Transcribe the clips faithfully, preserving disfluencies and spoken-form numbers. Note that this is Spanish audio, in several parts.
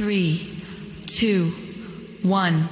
three, two, one.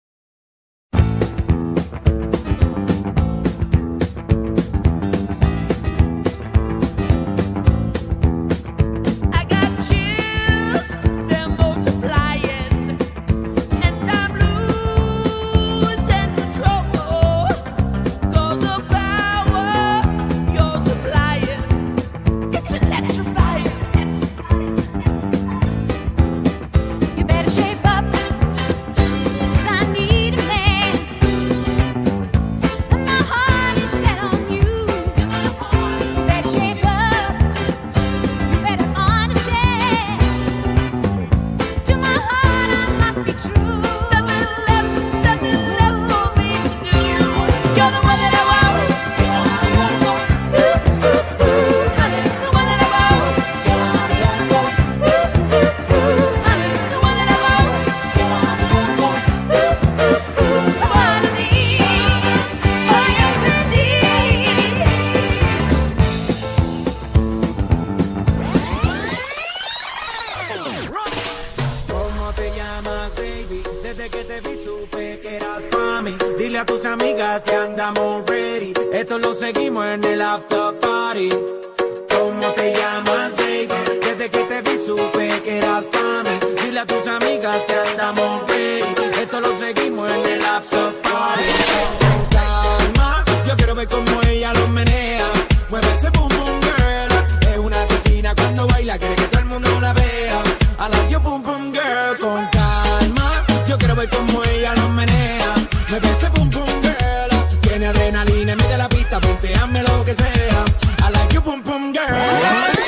Dile a tus amigas que andamos ready. Esto lo seguimos en el after party. ¿Cómo te llamas, baby? Desde que te vi supe que eras para mí. Dile a tus amigas que andamos ready. Esto lo seguimos en el after party. Con calma, yo quiero ver cómo ella lo menea. Mueve ese boom boom girl. Es una asesina cuando baila, quiere que todo el mundo la vea. I like your boom boom girl. Con calma, yo quiero ver cómo ella lo menea. Mueve ese boom boom girl. Tiene adrenalina en medio de la pista, ponteame lo que sea. I like you boom boom girl.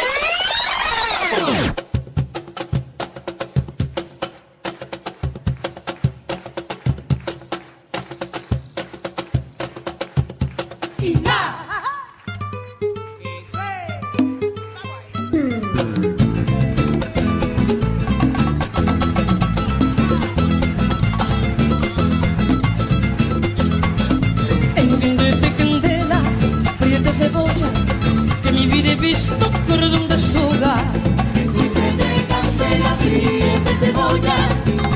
Encendete candela, frieta cebolla, que mi vida he visto cordón de soda. Encendete candela, frieta cebolla,